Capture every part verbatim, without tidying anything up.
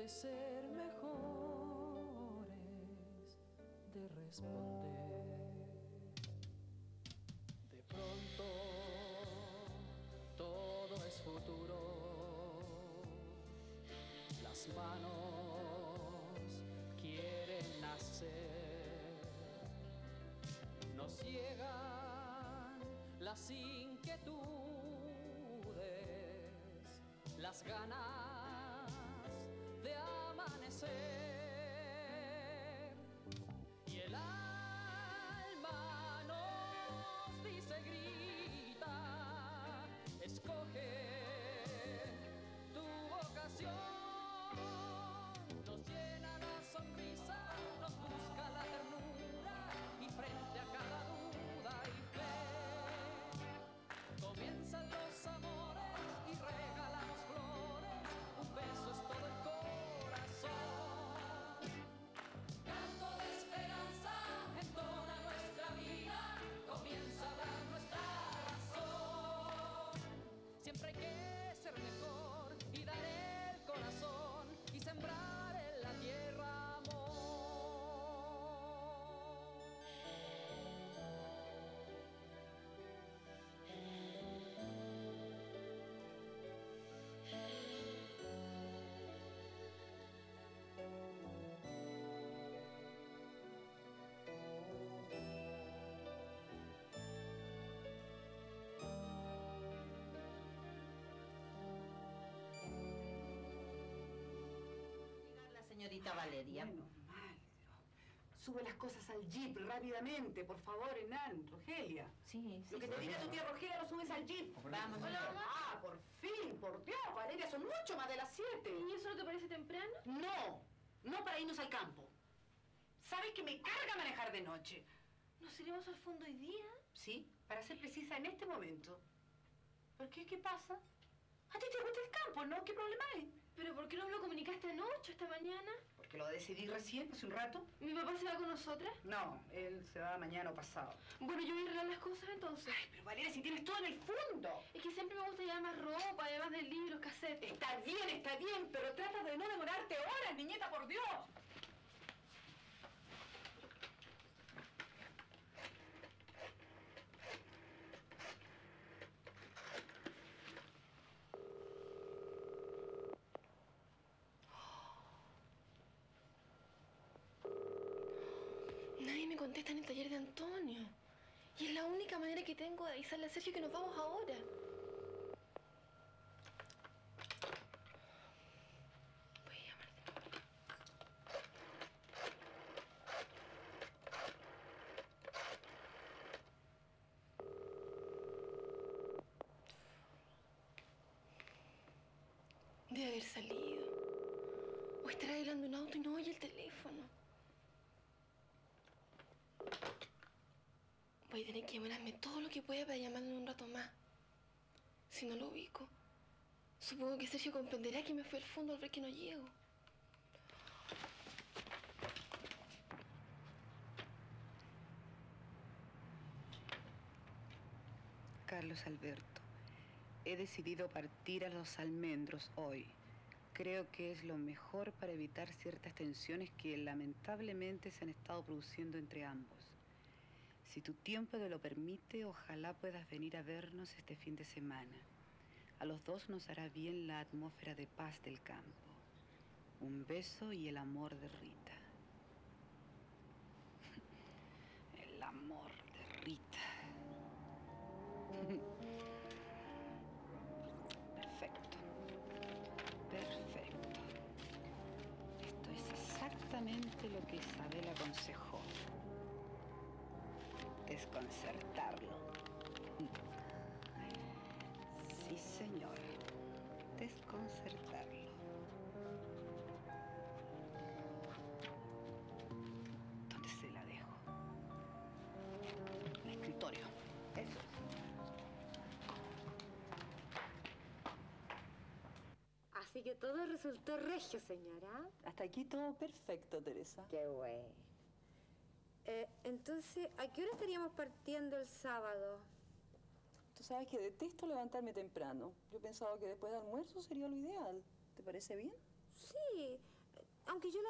de ser mejores, de responder. De pronto todo es futuro, las manos quieren nacer, nos llegan las inquietudes, las ganas de amanecer, y el alma nos dice, grita, escoge tu vocación, nos llena la sonrisa, nos busca la ternura, y frente a cada duda y fe comienzan los amores y regalamos flores, un beso es todo el corazón. Canto de esperanza entona nuestra vida, comienza a hablar nuestra razón. Siempre hay que ser mejor y dar el corazón y sembrar en la tierra amor. Señorita Valeria. Bueno, mal. Sube las cosas al jeep rápidamente, por favor, Hernán, Rogelia. Sí, sí. Lo que te diga tu tía Rogelia lo subes al jeep. Vamos, Hola, mamá. Ah, por fin, por Dios, Valeria, son mucho más de las siete. ¿Y eso no te parece temprano? No, no para irnos al campo. ¿Sabes que me carga manejar de noche? ¿Nos iremos al fondo hoy día? Sí, para ser precisa, en este momento. ¿Por qué? ¿Qué pasa? A ti te gusta el campo, ¿no? ¿Qué problema hay? ¿Pero por qué no me lo comunicaste anoche, esta mañana? Porque lo decidí recién, hace un rato. ¿Mi papá se va con nosotras? No, él se va mañana o pasado. Bueno, yo voy a arreglar las cosas entonces. Ay, pero Valeria, si tienes todo en el fondo. Es que siempre me gusta llevar más ropa, además de libros, cassettes. Está bien, está bien, pero trata de no demorarte horas, niñeta, por Dios. Nadie me contesta en el taller de Antonio. Y es la única manera que tengo de avisarle a Sergio que nos vamos ahora. Voy a llamar de nuevo. Debe haber salido. O estará arreglando un auto y no oye el teléfono. Voy a tener que demorarme todo lo que pueda para llamarlo en un rato más. Si no lo ubico, supongo que Sergio comprenderá que me fui al fondo al ver que no llego. Carlos Alberto, he decidido partir a Los Almendros hoy. Creo que es lo mejor para evitar ciertas tensiones que lamentablemente se han estado produciendo entre ambos. Si tu tiempo te lo permite, ojalá puedas venir a vernos este fin de semana. A los dos nos hará bien la atmósfera de paz del campo. Un beso y el amor de Rita. El amor de Rita. Perfecto. Perfecto. Esto es exactamente lo que Isabel aconsejó. Desconcertarlo. Sí, señor. Desconcertarlo. ¿Dónde se la dejo? En el escritorio. Eso. Así que todo resultó regio, señora. Hasta aquí todo perfecto, Teresa. Qué güey. Eh, entonces, ¿a qué hora estaríamos partiendo el sábado? Tú sabes que detesto levantarme temprano. Yo pensaba que después de almuerzo sería lo ideal. ¿Te parece bien? Sí,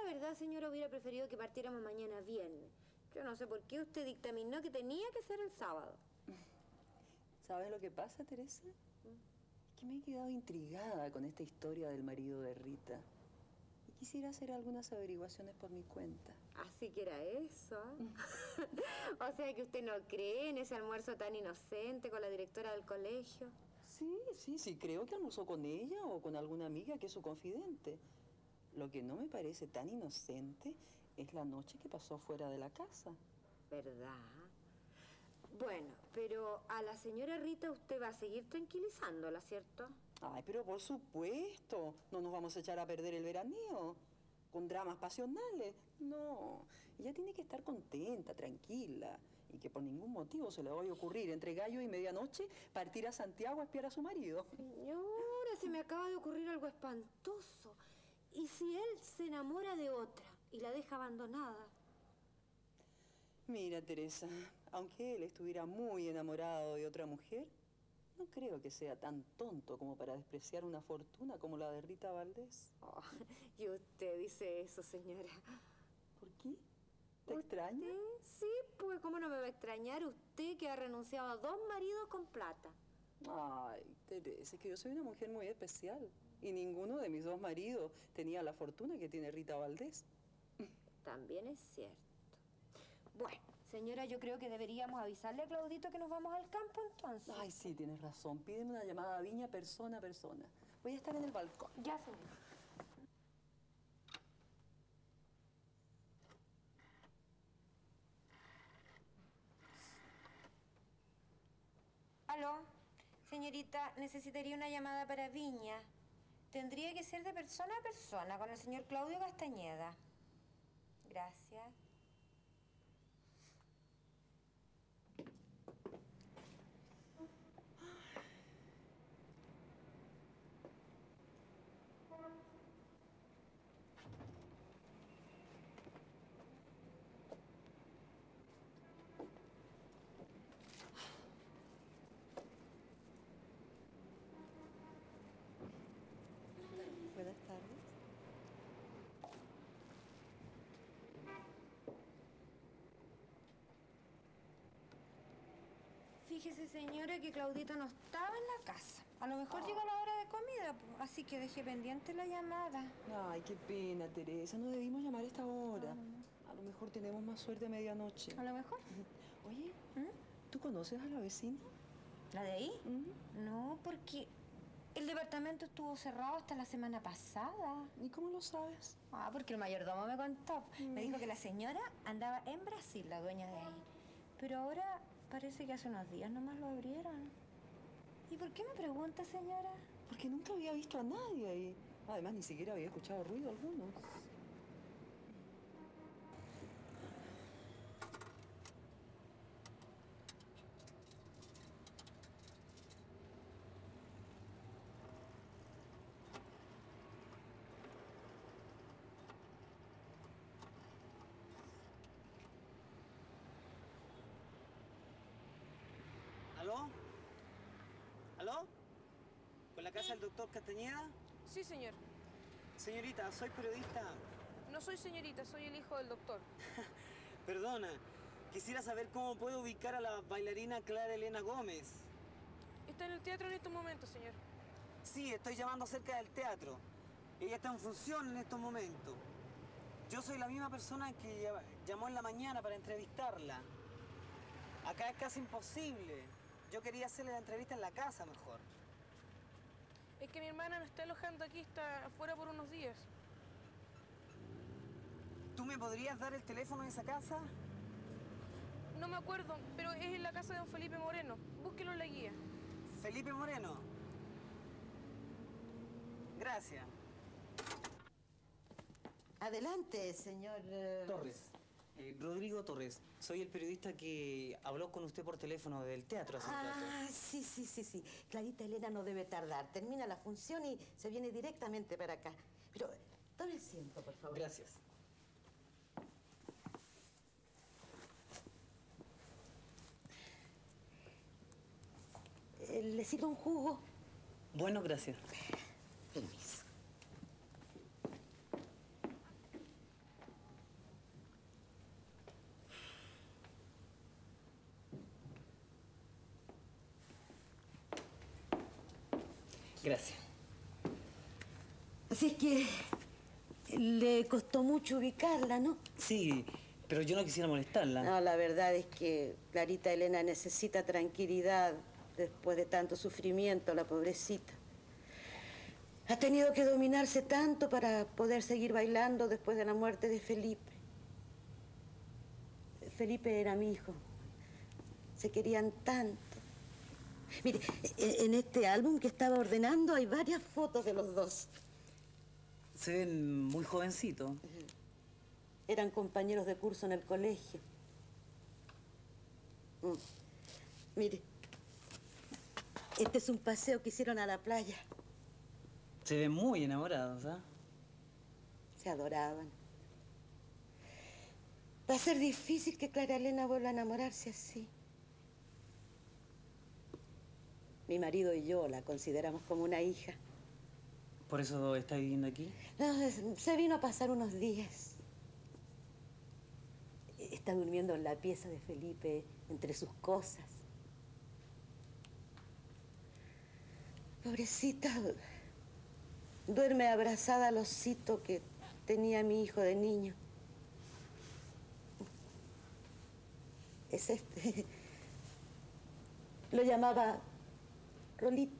verdad, señora, hubiera preferido que partiéramos mañana viernes. Yo no sé por qué usted dictaminó que tenía que ser el sábado. ¿Sabes lo que pasa, Teresa? Es que me he quedado intrigada con esta historia del marido de Rita. Y quisiera hacer algunas averiguaciones por mi cuenta. Así que era eso. O sea que usted no cree en ese almuerzo tan inocente con la directora del colegio. Sí, sí, sí, creo que almorzó con ella o con alguna amiga que es su confidente. Lo que no me parece tan inocente es la noche que pasó fuera de la casa. ¿Verdad? Bueno, pero a la señora Rita usted va a seguir tranquilizándola, ¿cierto? Ay, pero por supuesto, no nos vamos a echar a perder el veraneo con dramas pasionales. No, ella tiene que estar contenta, tranquila, y que por ningún motivo se le vaya a ocurrir entre gallo y medianoche partir a Santiago a espiar a su marido. Señora, se me acaba de ocurrir algo espantoso. ¿Y si él se enamora de otra y la deja abandonada? Mira, Teresa, aunque él estuviera muy enamorado de otra mujer, no creo que sea tan tonto como para despreciar una fortuna como la de Rita Valdés. Oh, y usted dice eso, señora. ¿Por qué? ¿Te extraña? ¿Usted? Sí, pues cómo no me va a extrañar usted que ha renunciado a dos maridos con plata. Ay, Teresa, es que yo soy una mujer muy especial. Y ninguno de mis dos maridos tenía la fortuna que tiene Rita Valdés. También es cierto. Bueno, señora, yo creo que deberíamos avisarle a Claudito que nos vamos al campo entonces. Ay, sí, tienes razón. Pídeme una llamada a Viña persona a persona. Voy a estar en el balcón. Ya, señora. Aló, señorita, necesitaría una llamada para Viña. Tendría que ser de persona a persona con el señor Claudio Castañeda. Gracias. Buenas tardes. Fíjese, señora, que Claudito no estaba en la casa. A lo mejor llega la hora de comida, po, así que dejé pendiente la llamada. Ay, qué pena, Teresa. No debimos llamar a esta hora. A lo mejor tenemos más suerte a medianoche. ¿A lo mejor? Oye, ¿Mm? ¿tú conoces a la vecina? ¿La de ahí? ¿Mm? No, porque el departamento estuvo cerrado hasta la semana pasada. ¿Y cómo lo sabes? Ah, porque el mayordomo me contó. Me dijo que la señora andaba en Brasil, la dueña de ahí. Pero ahora parece que hace unos días nomás lo abrieron. ¿Y por qué me pregunta, señora? Porque nunca había visto a nadie ahí. Además, ni siquiera había escuchado ruido alguno. ¿Aló? ¿Aló? ¿Con la casa del doctor Castañeda? Sí, señor. Señorita, soy periodista. No soy señorita, soy el hijo del doctor. Perdona, quisiera saber cómo puedo ubicar a la bailarina Clara Elena Gómez. Está en el teatro en estos momentos, señor. Sí, estoy llamando acerca del teatro. Ella está en función en estos momentos. Yo soy la misma persona que ll- llamó en la mañana para entrevistarla. Acá es casi imposible. Yo quería hacerle la entrevista en la casa mejor. Es que mi hermana no está alojando aquí, está afuera por unos días. ¿Tú me podrías dar el teléfono de esa casa? No me acuerdo, pero es en la casa de don Felipe Moreno. Búsquelo en la guía. Felipe Moreno. Gracias. Adelante, señor. eh, Torres. Eh, Rodrigo Torres. Soy el periodista que habló con usted por teléfono del teatro hace un rato. Ah, sí, sí, sí, sí. Clarita Elena no debe tardar. Termina la función y se viene directamente para acá. Pero tome asiento, por favor. Gracias. Eh, ¿Le sirvo un jugo? Bueno, gracias. Permiso. Gracias. Así es que le costó mucho ubicarla, ¿no? Sí, pero yo no quisiera molestarla. No, la verdad es que Clarita Elena necesita tranquilidad después de tanto sufrimiento, la pobrecita. Ha tenido que dominarse tanto para poder seguir bailando después de la muerte de Felipe. Felipe era mi hijo. Se querían tanto. Mire, en este álbum que estaba ordenando hay varias fotos de los dos. Se ven muy jovencitos. Eran compañeros de curso en el colegio. Mm. Mire, este es un paseo que hicieron a la playa. Se ven muy enamorados, ¿ah? Se adoraban. Va a ser difícil que Clara Elena vuelva a enamorarse así. Mi marido y yo la consideramos como una hija. ¿Por eso está viviendo aquí? No, se vino a pasar unos días. Está durmiendo en la pieza de Felipe, entre sus cosas. Pobrecita, duerme abrazada al osito que tenía mi hijo de niño. Es este. Lo llamaba Rolito.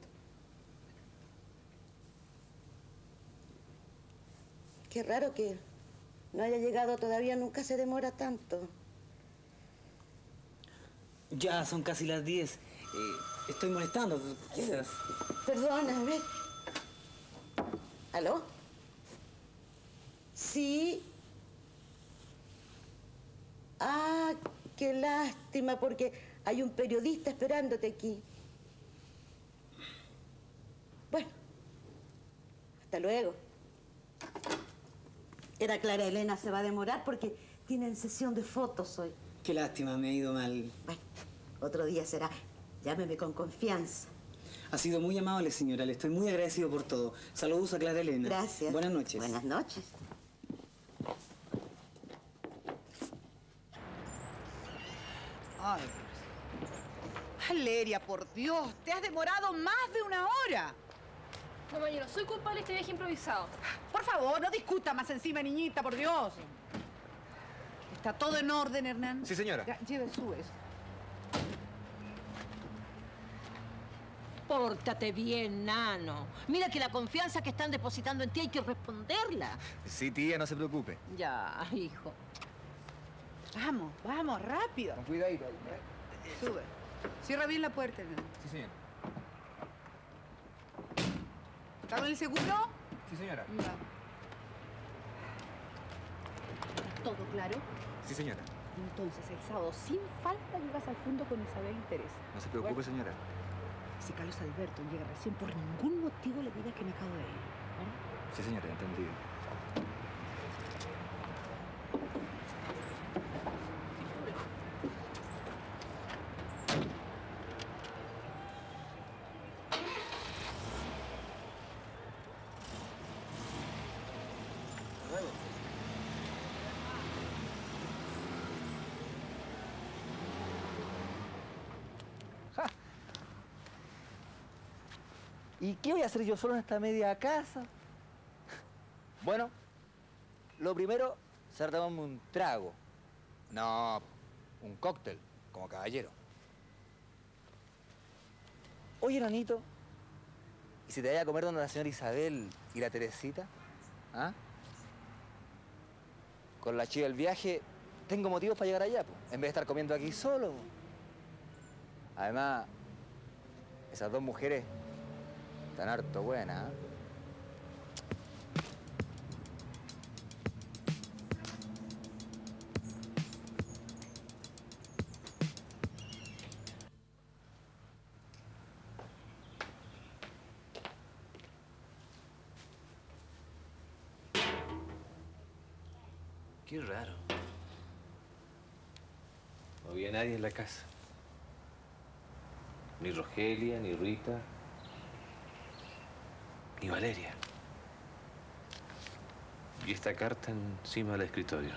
Qué raro que no haya llegado todavía, nunca se demora tanto. Ya son casi las diez. Eh, estoy molestando, quizás. Perdona, a ver. ¿Aló? Sí. Ah, qué lástima, porque hay un periodista esperándote aquí. Bueno, hasta luego. Era Clara Elena, se va a demorar porque tienen sesión de fotos hoy. Qué lástima, me ha ido mal. Bueno, otro día será. Llámeme con confianza. Ha sido muy amable, señora. Le estoy muy agradecido por todo. Saludos a Clara Elena. Gracias. Buenas noches. Buenas noches. Ay, Valeria, por Dios, te has demorado más de una hora. Compañero, soy culpable de este viaje improvisado. Por favor, no discuta más encima, niñita, por Dios. ¿Está todo en orden, Hernán? Sí, señora. Ya, lleve su eso. Pórtate bien, nano. Mira que la confianza que están depositando en ti hay que responderla. Sí, tía, no se preocupe. Ya, hijo. Vamos, vamos, rápido. Con cuidadito ahí, ¿eh? Sube. Cierra bien la puerta, Hernán. Sí, señora. ¿Está con el seguro? Sí, señora. Va. ¿Todo claro? Sí, señora. Entonces, el sábado, sin falta, llegas al fondo con Isabel y Teresa. No se preocupe, Bueno. señora. Si Carlos Alberto llega recién, por ningún motivo le digas que me acabo de ir. ¿Vale? Sí, señora, entendido. ¿Y qué voy a hacer yo solo en esta media casa? Bueno, lo primero, será tomarme un trago. No, un cóctel, como caballero. Oye, nanito, ¿y si te vaya a comer donde la señora Isabel y la Teresita? ¿Ah? Con la chica del viaje, tengo motivos para llegar allá, po, en vez de estar comiendo aquí solo. Po. Además, esas dos mujeres están harto buenas, ¿eh? Qué raro. No había nadie en la casa. Ni Rogelia, ni Rita, ni Valeria. Y esta carta encima del escritorio.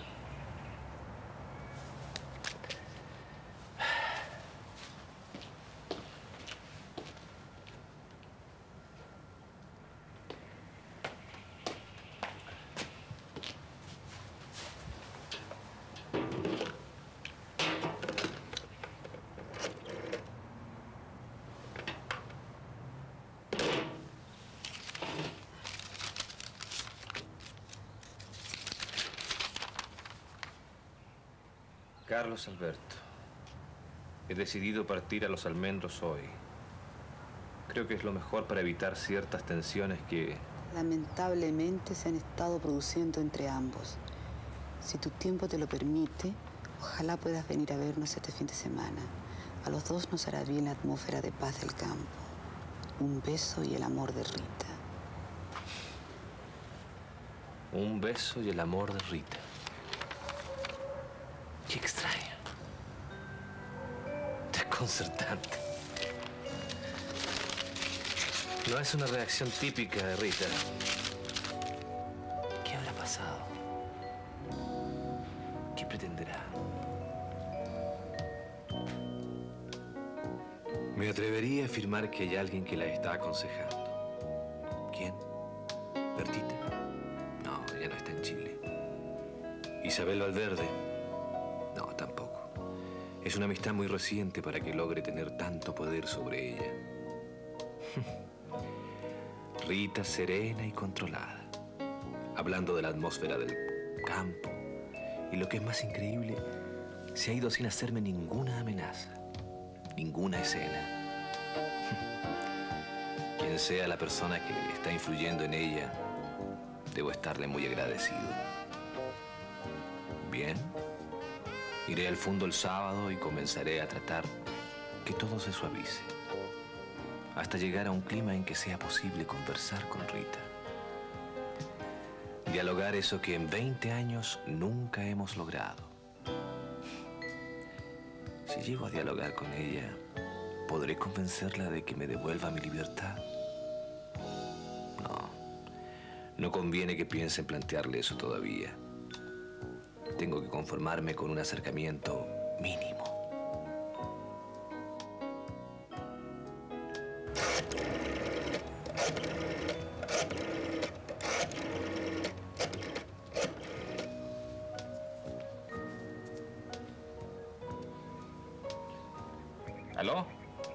Carlos Alberto, he decidido partir a Los Almendros hoy. Creo que es lo mejor para evitar ciertas tensiones que... lamentablemente se han estado produciendo entre ambos. Si tu tiempo te lo permite, ojalá puedas venir a vernos este fin de semana. A los dos nos hará bien la atmósfera de paz del campo. Un beso y el amor de Rita. Un beso y el amor de Rita. Qué extraño. Desconcertante. No es una reacción típica de Rita. ¿Qué habrá pasado? ¿Qué pretenderá? Me atrevería a afirmar que hay alguien que la está aconsejando. ¿Quién? ¿Bertita? No, ya no está en Chile. ¿Isabel Valverde? No, tampoco. Es una amistad muy reciente para que logre tener tanto poder sobre ella. Rita serena y controlada, hablando de la atmósfera del campo. Y lo que es más increíble, se ha ido sin hacerme ninguna amenaza, ninguna escena. Quien sea la persona que está influyendo en ella, debo estarle muy agradecido. Bien, iré al fondo el sábado y comenzaré a tratar que todo se suavice, hasta llegar a un clima en que sea posible conversar con Rita. Dialogar eso que en veinte años nunca hemos logrado. Si llego a dialogar con ella, ¿podré convencerla de que me devuelva mi libertad? No, no conviene que piense en plantearle eso todavía. Tengo que conformarme con un acercamiento mínimo. ¿Aló?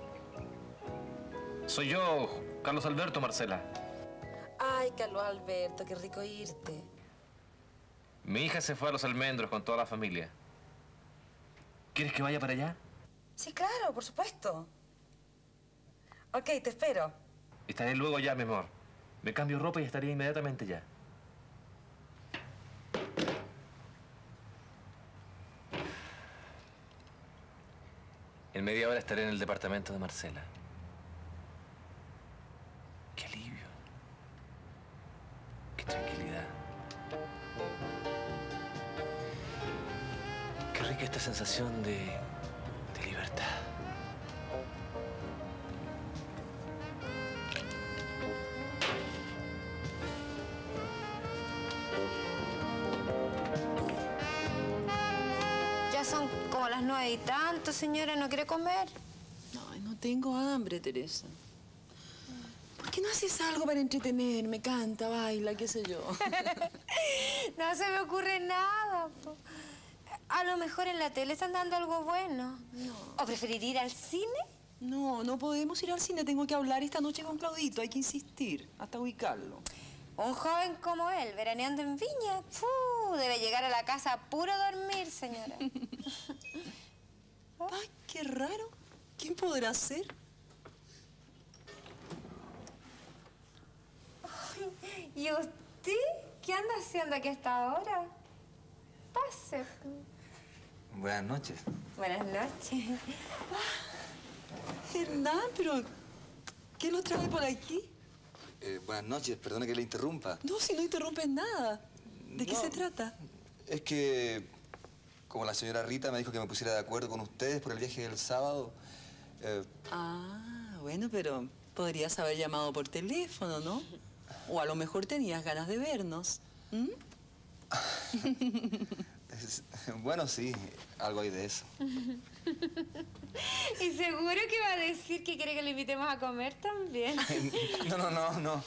Soy yo, Carlos Alberto, Marcela. Ay, Carlos Alberto, qué rico irte. Mi hija se fue a Los Almendros con toda la familia. ¿Quieres que vaya para allá? Sí, claro, por supuesto. Ok, te espero. Estaré luego ya, mi amor. Me cambio ropa y estaré inmediatamente ya. En media hora estaré en el departamento de Marcela. Qué alivio. Qué tranquilidad. Qué rica esta sensación de, de libertad. Ya son como las nueve y tanto, señora. ¿No quiere comer? Ay, no tengo hambre, Teresa. ¿Por qué no haces algo para entretenerme? Canta, baila, qué sé yo. No se me ocurre nada, po. A lo mejor en la tele están dando algo bueno. No. ¿O preferiría ir al cine? No, no podemos ir al cine. Tengo que hablar esta noche con Claudito. Hay que insistir hasta ubicarlo. Un joven como él, veraneando en Viña, ¡fu! Debe llegar a la casa a puro dormir, señora. Ay, qué raro. ¿Quién podrá ser? Ay, ¿y usted? ¿Qué anda haciendo aquí hasta ahora? Pase. Buenas noches. Buenas noches. Hernán, pero ¿qué lo trae por aquí? Eh, buenas noches, perdone que le interrumpa. No, si no interrumpes nada. ¿De qué No, se trata? Es que, como la señora Rita me dijo que me pusiera de acuerdo con ustedes por el viaje del sábado... Eh... Ah, bueno, pero podrías haber llamado por teléfono, ¿no? O a lo mejor tenías ganas de vernos. ¿Mm? Bueno, sí, algo hay de eso. Y seguro que va a decir que quiere que lo invitemos a comer también. No, no, no, no.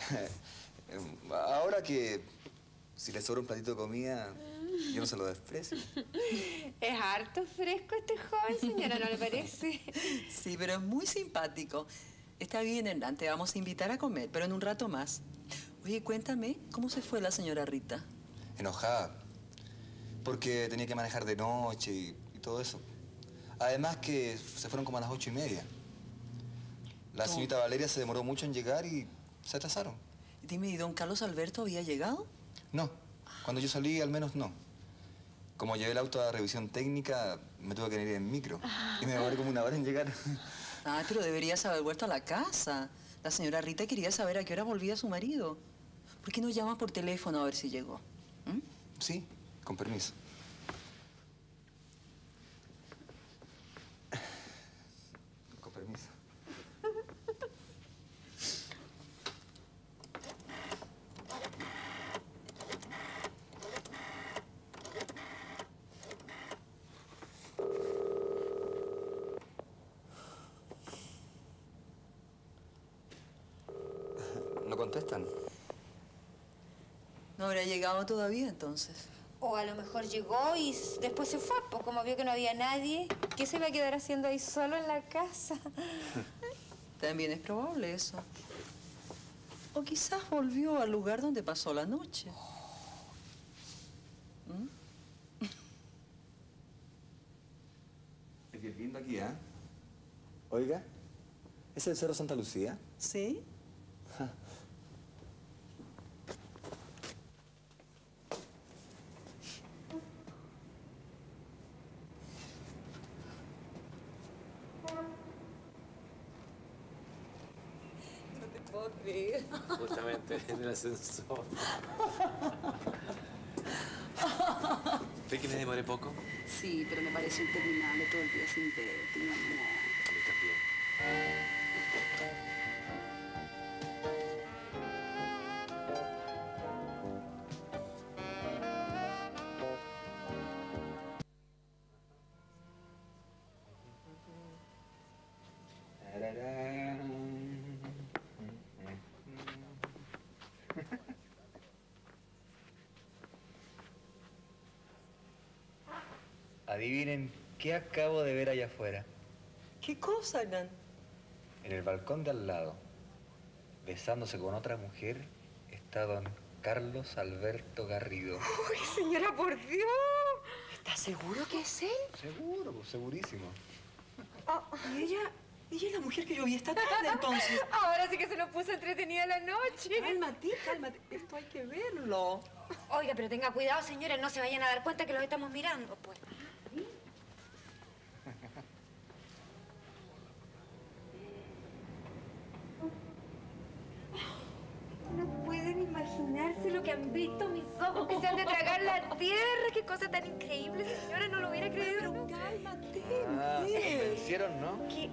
Ahora que si le sobra un platito de comida, yo no se lo desprecio. Es harto fresco este joven, señora, ¿no le parece? Sí, pero es muy simpático. Está bien, Hernán, te vamos a invitar a comer, pero en un rato más. Oye, cuéntame, ¿cómo se fue la señora Rita? Enojada. Porque tenía que manejar de noche y todo eso. Además que se fueron como a las ocho y media. La ¿Cómo? señorita Valeria se demoró mucho en llegar y se atrasaron. Dime, ¿y don Carlos Alberto había llegado? No, cuando yo salí al menos no. Como llevé el auto a revisión técnica, me tuve que ir en micro. Y me demoré como una hora en llegar. Ay, pero deberías haber vuelto a la casa. La señora Rita quería saber a qué hora volvía su marido. ¿Por qué no llamas por teléfono a ver si llegó? ¿Mm? Sí, con permiso. Con permiso. ¿No contestan? ¿No habrá llegado todavía, entonces? O a lo mejor llegó y s- después se fue, pues como vio que no había nadie, ¿qué se va a quedar haciendo ahí solo en la casa? También es probable eso. O quizás volvió al lugar donde pasó la noche. ¿Mm? Es bien lindo aquí, ¿eh? Oiga, ¿es el Cerro Santa Lucía? ¿Sí? No te puedo creer. Justamente, en el ascensor. ¿Ve que me demoré poco? Sí, pero me parece interminable todo el día sin verte, mi amor. A mí también. Adivinen qué acabo de ver allá afuera. ¿Qué cosa, Hernán? En el balcón de al lado, besándose con otra mujer, está don Carlos Alberto Garrido. Uy, señora, por Dios. ¿Estás seguro que es él? Seguro, pues, segurísimo. ¿Y ella? Ella es la mujer que yo vi esta tarde, entonces. Ahora sí que se nos puso entretenida la noche. Cálmate, cálmate. Esto hay que verlo. Oiga, pero tenga cuidado, señora, no se vayan a dar cuenta que los estamos mirando, pues. No pueden imaginarse lo que han visto mis ojos, que se han de tragar la tierra. Qué cosa tan increíble, señora, no lo hubiera creído. Pero cálmate. Ah, ¿qué? me hicieron, ¿no? ¿Qué?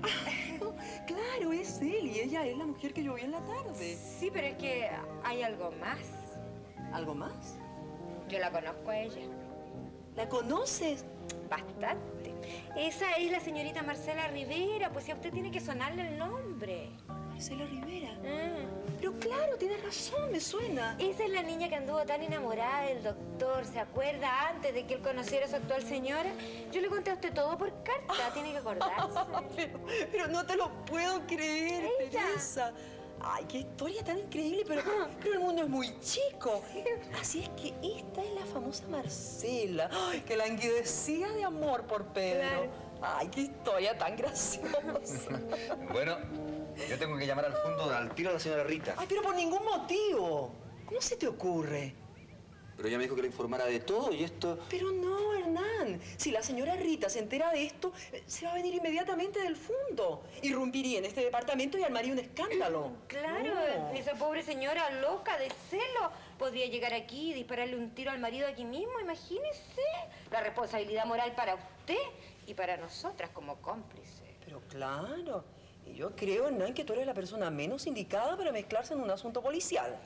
Claro, es él y ella es la mujer que yo vi en la tarde. Sí, pero es que hay algo más. ¿Algo más? Yo la conozco a ella. ¿La conoces? Bastante. Esa es la señorita Marcela Rivera, pues si a usted tiene que sonarle el nombre. Marcela Rivera. Ah. Pero claro, tienes razón, me suena. Esa es la niña que anduvo tan enamorada del doctor, ¿se acuerda? Antes de que él conociera a su actual señora. Yo le conté a usted todo por carta, tiene que acordarse. pero, pero no te lo puedo creer, Ella. Teresa. Ay, qué historia tan increíble, pero, pero el mundo es muy chico. Así es que esta es la famosa Marcela, ay, que languidecía de amor por Pedro. Claro. Ay, qué historia tan graciosa. Bueno, yo tengo que llamar al fondo al tiro a la señora Rita. Ay, pero por ningún motivo. ¿Cómo se te ocurre? Pero ella me dijo que le informara de todo y esto... Pero no, Hernán. Si la señora Rita se entera de esto, eh, se va a venir inmediatamente del fondo. Irrumpiría en este departamento y armaría un escándalo. Claro, No. esa pobre señora loca de celo podría llegar aquí y dispararle un tiro al marido aquí mismo, imagínese. La responsabilidad moral para usted y para nosotras como cómplices. Pero claro. Y yo creo, Hernán, que tú eres la persona menos indicada para mezclarse en un asunto policial.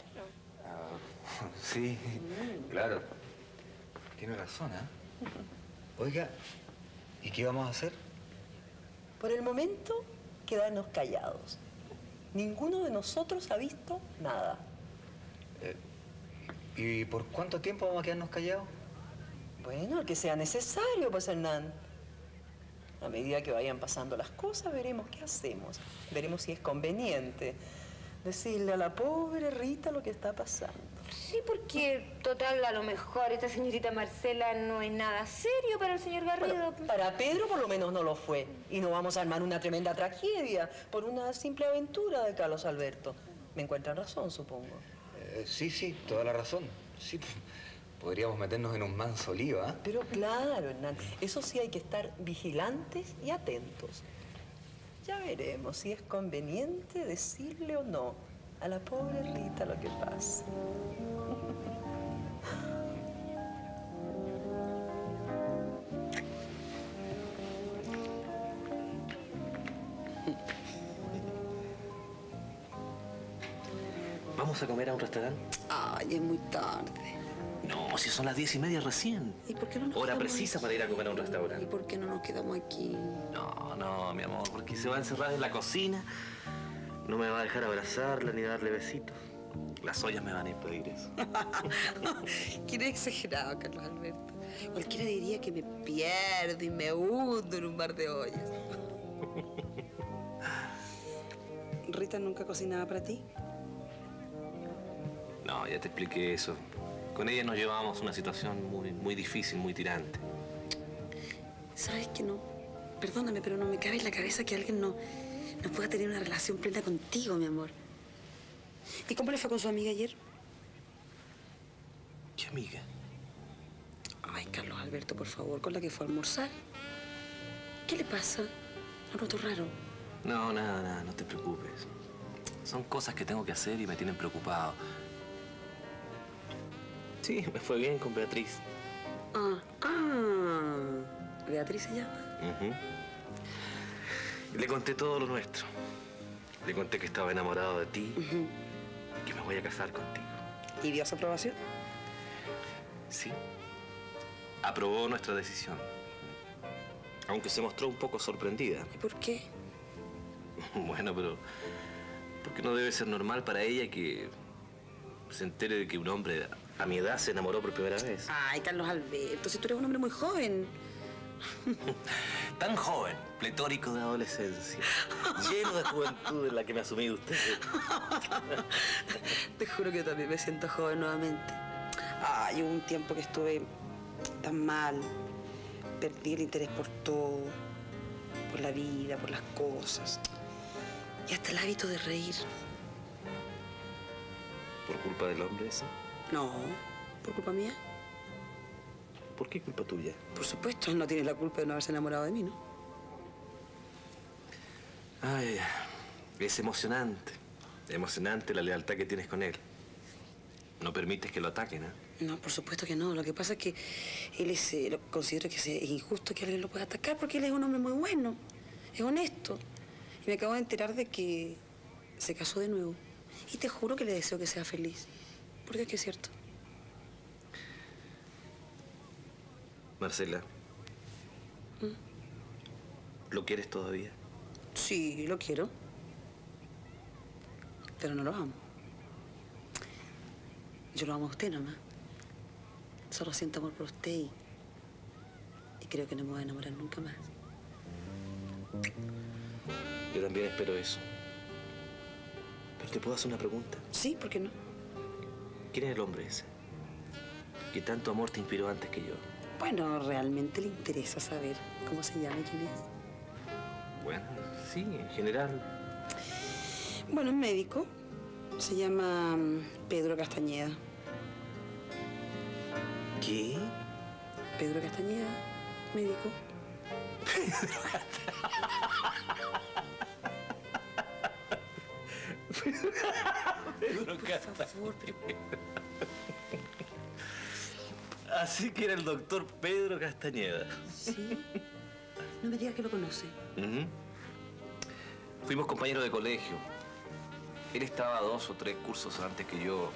Sí, claro. Tiene razón, ¿eh? Oiga, ¿y qué vamos a hacer? Por el momento, quedarnos callados. Ninguno de nosotros ha visto nada. Eh, ¿Y por cuánto tiempo vamos a quedarnos callados? Bueno, el que sea necesario, pues, Hernán. A medida que vayan pasando las cosas, veremos qué hacemos. Veremos si es conveniente decirle a la pobre Rita lo que está pasando. Sí, porque total, a lo mejor esta señorita Marcela no es nada serio para el señor Garrido. Bueno, para Pedro por lo menos no lo fue. Y no vamos a armar una tremenda tragedia por una simple aventura de Carlos Alberto. Me encuentran razón, supongo. Eh, sí, sí, toda la razón. Sí, podríamos meternos en un manso lío, ¿ah? ¿eh? Pero claro, Hernán, eso sí hay que estar vigilantes y atentos. Ya veremos si es conveniente decirle o no a la pobre Rita lo que pasa. ¿Vamos a comer a un restaurante? Ay, es muy tarde. No, si son las diez y media recién. ¿Y por qué no nos Hora quedamos precisa aquí? para ir a comer a un restaurante. ¿Y por qué no nos quedamos aquí? No, no, mi amor, porque se va a encerrar en la cocina. No me va a dejar abrazarla ni darle besitos. Las ollas me van a impedir eso. Quién exagerado, Carlos Alberto. Cualquiera diría que me pierdo y me hundo en un mar de ollas. ¿Rita nunca cocinaba para ti? No, ya te expliqué eso. Con ella nos llevábamos una situación muy, muy difícil, muy tirante. ¿Sabes que no? Perdóname, pero no me cabe en la cabeza que alguien no, no pueda tener una relación plena contigo, mi amor. ¿Y cómo le fue con su amiga ayer? ¿Qué amiga? Ay, Carlos Alberto, por favor, con la que fue a almorzar. ¿Qué le pasa? ¿Lo noto raro? No, nada, nada, no te preocupes. Son cosas que tengo que hacer y me tienen preocupado. Sí, me fue bien con Beatriz. Ah, ah. ¿Beatriz se llama? Uh-huh. Le conté todo lo nuestro. Le conté que estaba enamorado de ti Uh-huh. y que me voy a casar contigo. ¿Y dio su aprobación? Sí. Aprobó nuestra decisión. Aunque se mostró un poco sorprendida. ¿Y por qué? Bueno, pero... porque no debe ser normal para ella que se entere de que un hombre a mi edad se enamoró por primera vez. Ay, Carlos Alberto, si tú eres un hombre muy joven. Tan joven, pletórico de adolescencia, lleno de juventud en la que me ha sumido usted. Te juro que también me siento joven nuevamente. Ay, hubo un tiempo que estuve tan mal. Perdí el interés por todo, por la vida, por las cosas. Y hasta el hábito de reír. ¿Por culpa del hombre ese? No, por culpa mía. ¿Por qué culpa tuya? Por supuesto, él no tiene la culpa de no haberse enamorado de mí, ¿no? Ay, es emocionante. Emocionante la lealtad que tienes con él. No permites que lo ataquen, ¿eh? No, por supuesto que no. Lo que pasa es que él es, eh, lo, considero que es eh, injusto que alguien lo pueda atacar porque él es un hombre muy bueno, es honesto. Y me acabo de enterar de que se casó de nuevo. Y te juro que le deseo que sea feliz. Porque es que es cierto. Marcela. ¿Mm? ¿Lo quieres todavía? Sí, lo quiero. Pero no lo amo. Yo lo amo a usted nomás. Solo siento amor por usted y, y creo que no me voy a enamorar nunca más. Yo también espero eso. ¿Pero te puedo hacer una pregunta? Sí, ¿por qué no? ¿Quién es el hombre ese? Que tanto amor te inspiró antes que yo. Bueno, realmente le interesa saber cómo se llama y quién es. Bueno, sí, en general. Bueno, es médico. Se llama mm, Pedro Castañeda. ¿Qué? Pedro Castañeda, médico. Pedro Pedro Castañeda. Por favor, pero... Así que era el doctor Pedro Castañeda. Sí. No me digas que lo conoce. Uh-huh. Fuimos compañeros de colegio. Él estaba dos o tres cursos antes que yo.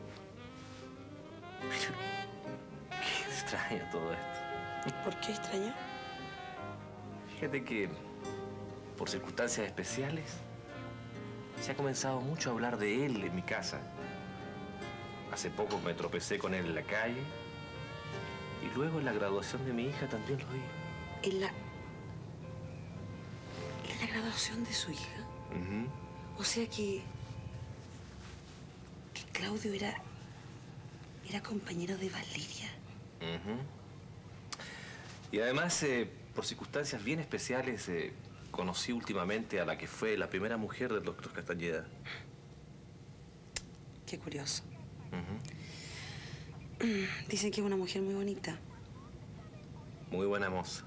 Pero, qué extraño todo esto. ¿Por qué extraño? Fíjate que, por circunstancias especiales, se ha comenzado mucho a hablar de él en mi casa. Hace poco me tropecé con él en la calle. Y luego en la graduación de mi hija también lo vi. En la... ¿En la graduación de su hija? Uh-huh. O sea que... que Claudio era... Era compañero de Valeria. Ujú. Y además, eh, por circunstancias bien especiales, eh, conocí últimamente a la que fue la primera mujer del doctor Castañeda. Qué curioso. Ujú. Dicen que es una mujer muy bonita. Muy buena moza.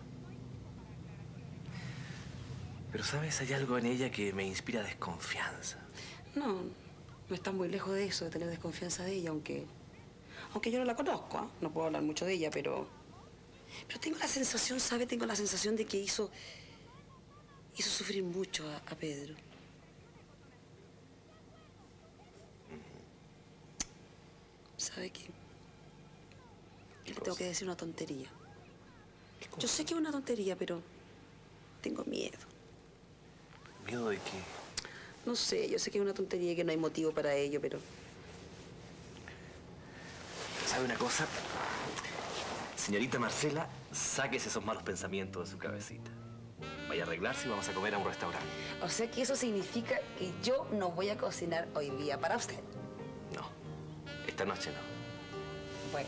Pero, ¿sabes? Hay algo en ella que me inspira desconfianza. No, no está muy lejos de eso, de tener desconfianza de ella, aunque... Aunque yo no la conozco, ¿ah? No puedo hablar mucho de ella, pero... Pero tengo la sensación, ¿sabe? Tengo la sensación de que hizo... Hizo sufrir mucho a, a Pedro. ¿Sabe qué? Le tengo que decir una tontería. Yo sé que es una tontería, pero... Tengo miedo. ¿Miedo de qué? No sé, yo sé que es una tontería y que no hay motivo para ello, pero... ¿Sabe una cosa? Señorita Marcela, sáquese esos malos pensamientos de su cabecita. Vaya a arreglarse y vamos a comer a un restaurante. O sea que eso significa que yo no voy a cocinar hoy día para usted. No, esta noche no. Bueno.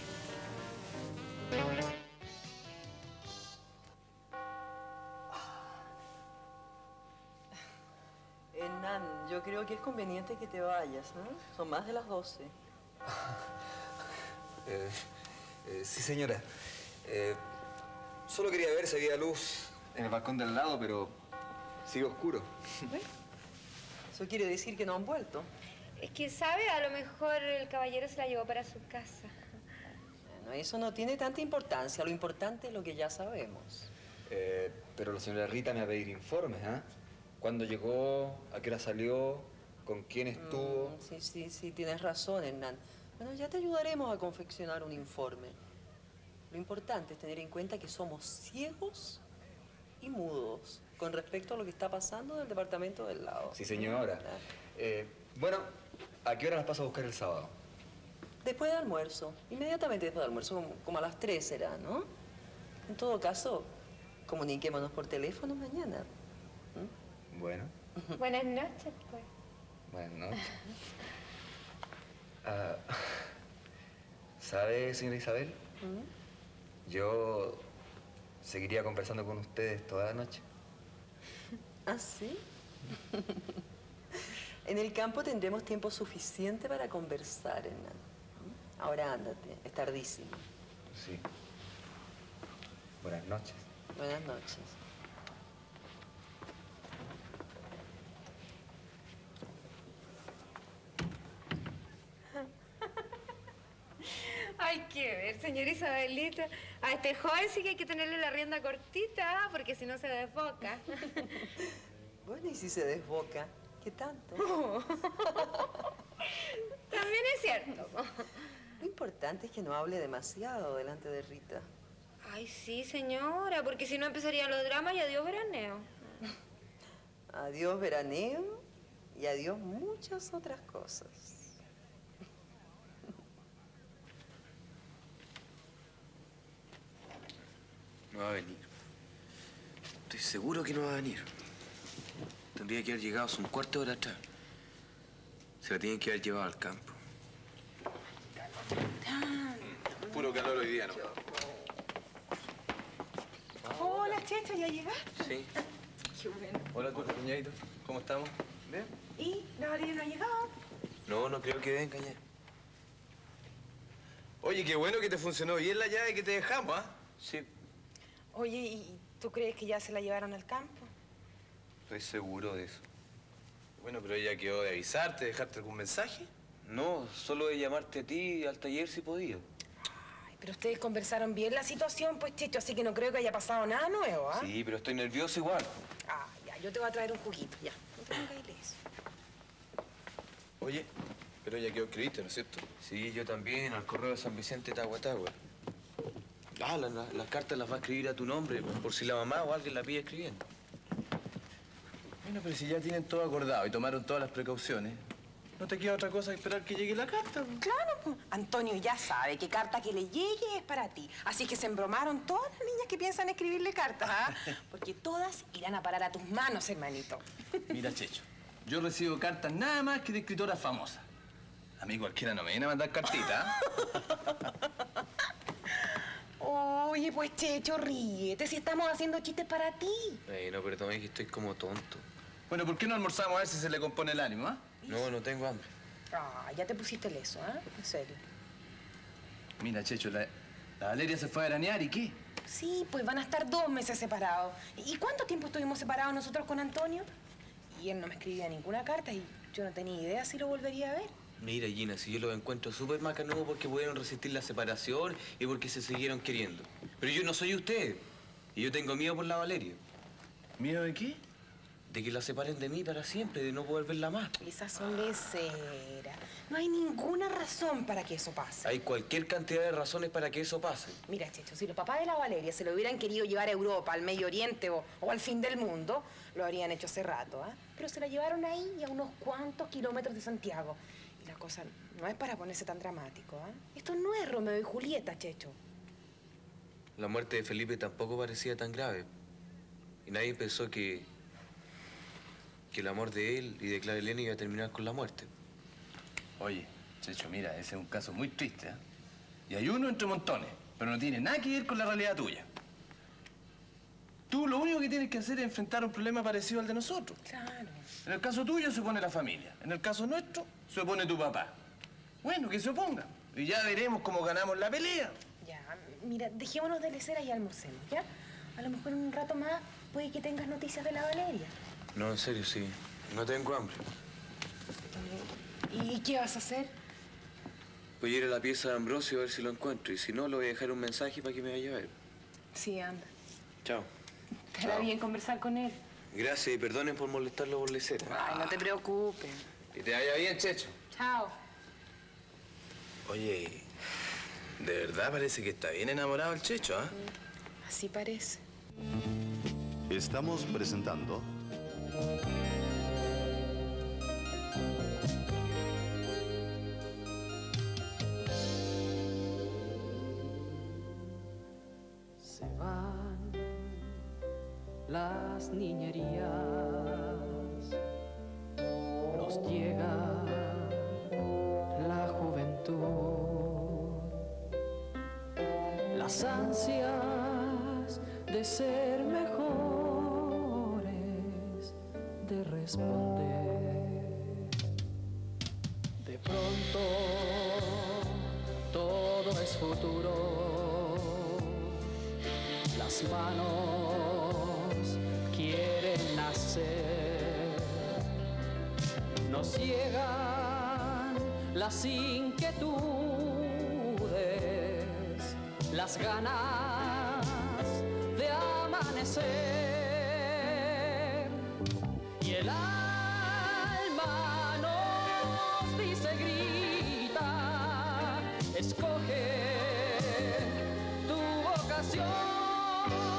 Hernán, yo creo que es conveniente que te vayas, ¿no? Son más de las doce. Eh, eh, sí, señora. Eh, solo quería ver si había luz en el balcón del lado, pero sigue oscuro. Eso quiere decir que no han vuelto. Es que, ¿sabe? A lo mejor el caballero se la llevó para su casa. Bueno, eso no tiene tanta importancia. Lo importante es lo que ya sabemos. Eh, pero la señora Rita me va a pedir informes, ¿ah? ¿Cuándo llegó? ¿A qué hora salió? ¿Con quién estuvo? Mm, sí, sí, sí, tienes razón, Hernán. Bueno, ya te ayudaremos a confeccionar un informe. Lo importante es tener en cuenta que somos ciegos y mudos con respecto a lo que está pasando en el departamento del lado. Sí, señora. Eh, bueno, ¿a qué hora las paso a buscar el sábado? Después del almuerzo. Inmediatamente después del almuerzo, como, como a las tres será, ¿no? En todo caso, comuniquémonos por teléfono mañana. ¿Mm? Bueno. Buenas noches, pues. Buenas noches. Ah, ¿sabe, señora Isabel? ¿Mm? Yo seguiría conversando con ustedes toda la noche. ¿Ah, sí? En el campo tendremos tiempo suficiente para conversar, Hernán. ¿Mm? Ahora ándate, es tardísimo. Sí. Buenas noches. Buenas noches. Hay que ver, señora Isabelita. A este joven sí que hay que tenerle la rienda cortita, porque si no se desboca. Bueno, ¿y si se desboca? ¿Qué tanto? También es cierto. Lo importante es que no hable demasiado delante de Rita. Ay, sí, señora, porque si no empezarían los dramas y adiós veraneo. Adiós veraneo y adiós muchas otras cosas. No va a venir. Estoy seguro que no va a venir. Tendría que haber llegado hace un cuarto de hora atrás. Se la tienen que haber llevado al campo. Puro calor hoy día, ¿no? Hola, Checho, ¿ya llegaste? Sí. Qué bueno. Hola, cuñadito. ¿Cómo estamos? ¿Bien? ¿Y la Valeria no ha llegado? No, no creo que venga ya. Oye, qué bueno que te funcionó bien la llave que te dejamos, ¿ah? Sí. Oye, ¿y tú crees que ya se la llevaron al campo? Estoy seguro de eso. Bueno, pero ella quedó de avisarte, dejarte algún mensaje. No, solo de llamarte a ti al taller si podía. Ay, pero ustedes conversaron bien la situación, pues, Checho, así que no creo que haya pasado nada nuevo, ¿ah? Sí, pero estoy nervioso igual. Ah, ya, yo te voy a traer un juguito, ya. No te pongas ileso. Oye, pero ella quedó escribiste, ¿no es cierto? Sí, yo también, al correo de San Vicente Tahuatahua. Ah, la- la- las cartas las va a escribir a tu nombre, por si la mamá o alguien la pide escribiendo. Bueno, pero si ya tienen todo acordado y tomaron todas las precauciones, no te queda otra cosa que esperar que llegue la carta. Claro, pues. Antonio ya sabe que carta que le llegue es para ti. Así que se embromaron todas las niñas que piensan escribirle cartas, ¿ah? Porque todas irán a parar a tus manos, hermanito. Mira, Checho, yo recibo cartas nada más que de escritoras famosas. A mí cualquiera no me viene a mandar cartita. Oye, pues, Checho, ríete, si estamos haciendo chistes para ti. Ey, no, pero también que estoy como tonto. Bueno, ¿por qué no almorzamos a ver si se le compone el ánimo, ah? No, no tengo hambre. Ah, ya te pusiste el eso, ¿ah? ¿eh? En serio. Mira, Checho, la, la Valeria se fue a veranear, ¿y qué? Sí, pues van a estar dos meses separados. ¿Y cuánto tiempo estuvimos separados nosotros con Antonio? Y él no me escribía ninguna carta y yo no tenía idea si lo volvería a ver. Mira, Gina, si yo los encuentro súper macanudos porque pudieron resistir la separación y porque se siguieron queriendo. Pero yo no soy usted. Y yo tengo miedo por la Valeria. ¿Miedo de qué? De que la separen de mí para siempre, de no poder verla más. Esas son leceras. No hay ninguna razón para que eso pase. Hay cualquier cantidad de razones para que eso pase. Mira, Checho, si los papás de la Valeria se lo hubieran querido llevar a Europa, al Medio Oriente o, o al fin del mundo, lo habrían hecho hace rato, ¿ah? ¿eh? Pero se la llevaron ahí y a unos cuantos kilómetros de Santiago. Y la cosa no es para ponerse tan dramático, ¿ah? ¿eh? Esto no es Romeo y Julieta, Checho. La muerte de Felipe tampoco parecía tan grave. Y nadie pensó que... que el amor de él y de Clara Elena iba a terminar con la muerte. Oye, Checho, mira, ese es un caso muy triste, ¿eh? Y hay uno entre montones, pero no tiene nada que ver con la realidad tuya. Tú lo único que tienes que hacer es enfrentar un problema parecido al de nosotros. Claro. En el caso tuyo se opone la familia. En el caso nuestro se opone tu papá. Bueno, que se oponga. Y ya veremos cómo ganamos la pelea. Ya, mira, dejémonos de leceras y almorcemos, ¿ya? A lo mejor en un rato más puede que tengas noticias de la Valeria. No, en serio, sí. No tengo hambre. ¿Y qué vas a hacer? Voy a ir a la pieza de Ambrosio a ver si lo encuentro. Y si no, le voy a dejar un mensaje para que me vaya a ver. Sí, anda. Chao. Te hará bien conversar con él. Gracias y perdonen por molestarlo por lecera. Ay, no te preocupes. Que te vaya bien, Checho. Chao. Oye, de verdad parece que está bien enamorado el Checho, ¿ah? ¿eh? Así parece. Estamos presentando... Se van las niñerías, nos llega la juventud, las ansias de ser mejores, de responder. De pronto todo es futuro, las manos quieren nacer, nos llegan las inquietudes, las ganas de amanecer, y el alma nos dice, grita, escoge tu vocación.